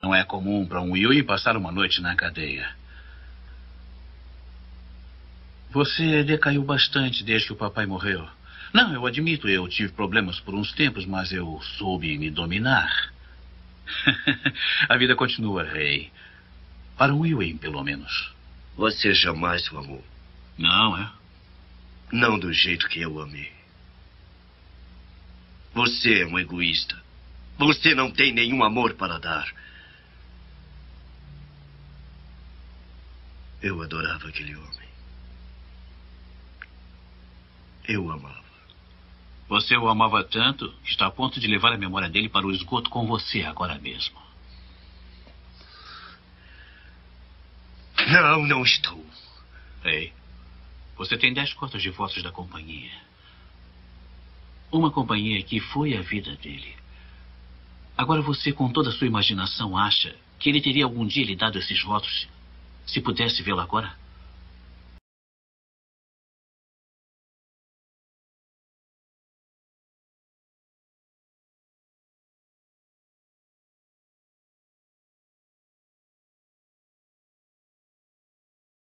Não é comum para um Yui passar uma noite na cadeia. Você decaiu bastante desde que o papai morreu. Não, eu admito, eu tive problemas por uns tempos, mas eu soube me dominar. A vida continua, rei. Para um Yui, pelo menos. Você jamais o amou. Não, é? Não do jeito que eu amei. Você é um egoísta. Você não tem nenhum amor para dar. Eu adorava aquele homem. Eu o amava. Você o amava tanto que está a ponto de levar a memória dele para o esgoto com você agora mesmo. Não, não estou. Ei, você tem 10 cotas de votos da companhia. Uma companhia que foi a vida dele. Agora você, com toda a sua imaginação, acha que ele teria algum dia lhe dado esses votos se pudesse vê-lo agora?